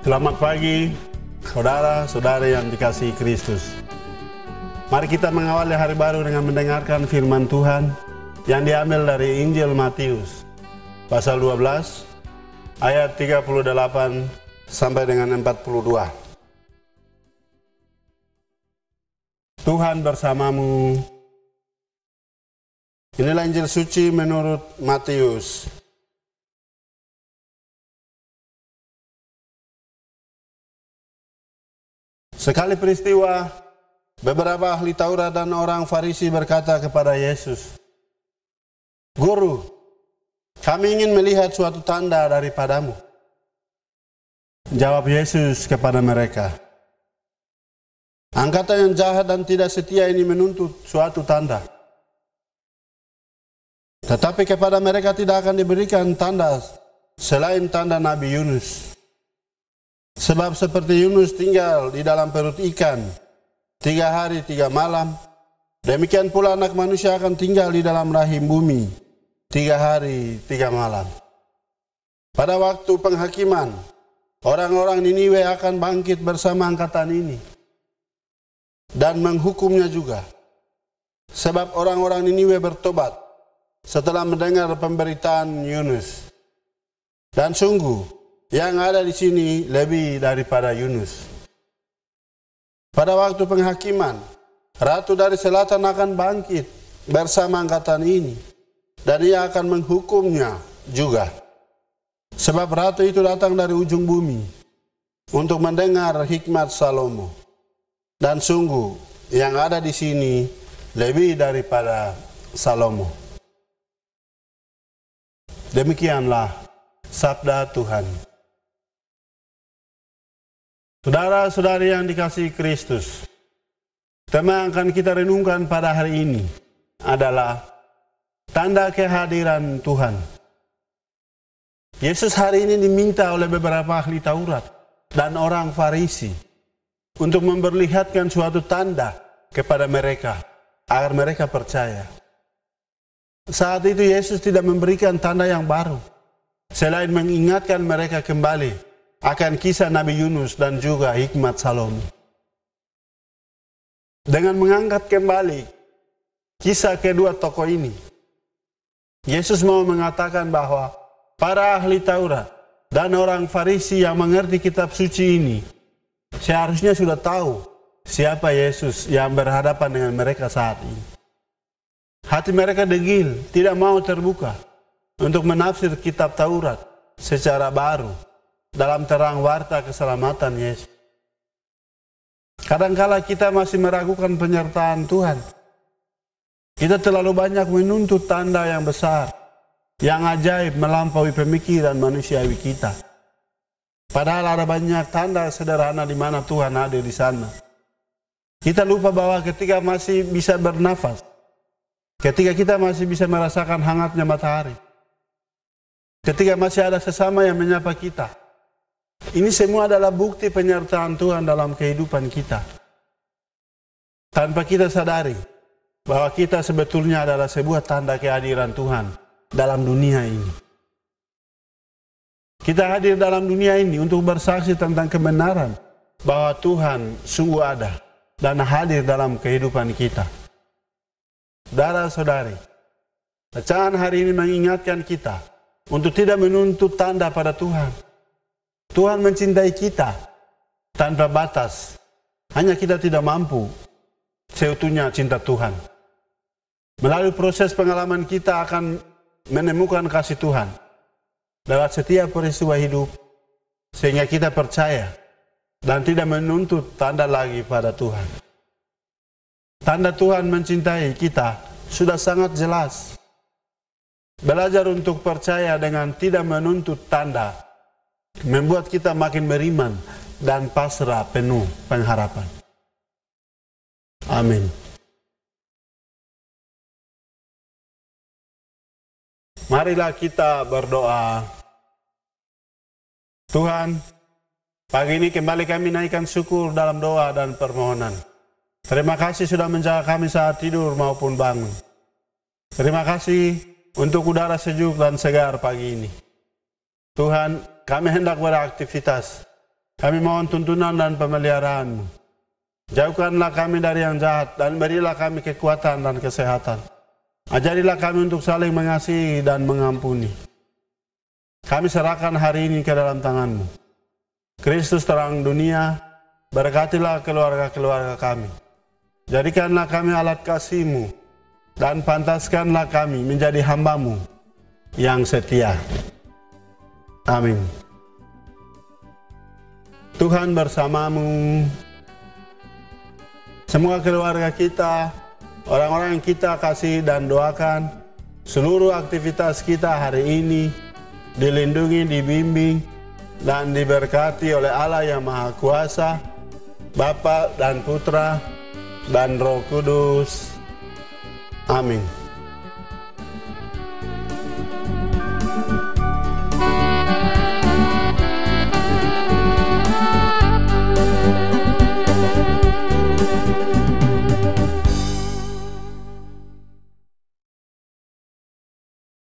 Selamat pagi, saudara-saudari yang dikasihi Kristus. Mari kita mengawali hari baru dengan mendengarkan firman Tuhan yang diambil dari Injil Matius, pasal 12, ayat 38 sampai dengan 42. Tuhan bersamamu. Inilah Injil suci menurut Matius. Sekali peristiwa, beberapa ahli Taurat dan orang Farisi berkata kepada Yesus, "Guru, kami ingin melihat suatu tanda daripadamu." Jawab Yesus kepada mereka, "Angkatan yang jahat dan tidak setia ini menuntut suatu tanda. Tetapi kepada mereka tidak akan diberikan tanda selain tanda Nabi Yunus. Sebab seperti Yunus tinggal di dalam perut ikan 3 hari 3 malam, demikian pula anak manusia akan tinggal di dalam rahim bumi 3 hari 3 malam. Pada waktu penghakiman, orang-orang Niniwe akan bangkit bersama angkatan ini dan menghukumnya juga. Sebab orang-orang Niniwe bertobat setelah mendengar pemberitaan Yunus. Dan sungguh, yang ada di sini lebih daripada Yunus. Pada waktu penghakiman, ratu dari selatan akan bangkit bersama angkatan ini, dan ia akan menghukumnya juga. Sebab ratu itu datang dari ujung bumi untuk mendengar hikmat Salomo. Dan sungguh, yang ada di sini lebih daripada Salomo." Demikianlah sabda Tuhan. Saudara-saudari yang dikasihi Kristus, tema yang akan kita renungkan pada hari ini adalah tanda kehadiran Tuhan. Yesus hari ini diminta oleh beberapa ahli Taurat dan orang Farisi untuk memperlihatkan suatu tanda kepada mereka agar mereka percaya. Saat itu Yesus tidak memberikan tanda yang baru selain mengingatkan mereka kembali akan kisah Nabi Yunus dan juga hikmat Salomo. Dengan mengangkat kembali kisah kedua tokoh ini, Yesus mau mengatakan bahwa para ahli Taurat dan orang Farisi yang mengerti kitab suci ini seharusnya sudah tahu siapa Yesus yang berhadapan dengan mereka saat ini. Hati mereka degil, tidak mau terbuka untuk menafsir kitab Taurat secara baru dalam terang warta keselamatan Yesus. Kadangkala kita masih meragukan penyertaan Tuhan. Kita terlalu banyak menuntut tanda yang besar, yang ajaib melampaui pemikiran manusiawi kita. Padahal ada banyak tanda sederhana di mana Tuhan hadir di sana. Kita lupa bahwa ketika masih bisa bernafas, ketika kita masih bisa merasakan hangatnya matahari, ketika masih ada sesama yang menyapa kita, ini semua adalah bukti penyertaan Tuhan dalam kehidupan kita. Tanpa kita sadari bahwa kita sebetulnya adalah sebuah tanda kehadiran Tuhan dalam dunia ini. Kita hadir dalam dunia ini untuk bersaksi tentang kebenaran bahwa Tuhan sungguh ada dan hadir dalam kehidupan kita. Saudara-saudari, bacaan hari ini mengingatkan kita untuk tidak menuntut tanda pada Tuhan. Tuhan mencintai kita tanpa batas. Hanya kita tidak mampu seutuhnya cinta Tuhan. Melalui proses pengalaman kita akan menemukan kasih Tuhan lewat setiap peristiwa hidup, sehingga kita percaya dan tidak menuntut tanda lagi pada Tuhan. Tanda Tuhan mencintai kita sudah sangat jelas. Belajar untuk percaya dengan tidak menuntut tanda membuat kita makin beriman dan pasrah penuh pengharapan. Amin. Marilah kita berdoa. Tuhan, pagi ini kembali kami naikkan syukur dalam doa dan permohonan. Terima kasih sudah menjaga kami saat tidur maupun bangun. Terima kasih untuk udara sejuk dan segar pagi ini. Tuhan, kami hendak beraktivitas Kami mohon tuntunan dan pemeliharaan-Mu. Jauhkanlah kami dari yang jahat dan berilah kami kekuatan dan kesehatan. Ajarilah kami untuk saling mengasihi dan mengampuni. Kami serahkan hari ini ke dalam tangan-Mu. Kristus terang dunia, berkatilah keluarga-keluarga kami. Jadikanlah kami alat kasih-Mu dan pantaskanlah kami menjadi hamba-Mu yang setia. Amin. Tuhan bersamamu. Semua keluarga kita, orang-orang yang kita kasih dan doakan, seluruh aktivitas kita hari ini dilindungi, dibimbing, dan diberkati oleh Allah yang Maha Kuasa, Bapa dan Putra dan Roh Kudus. Amin.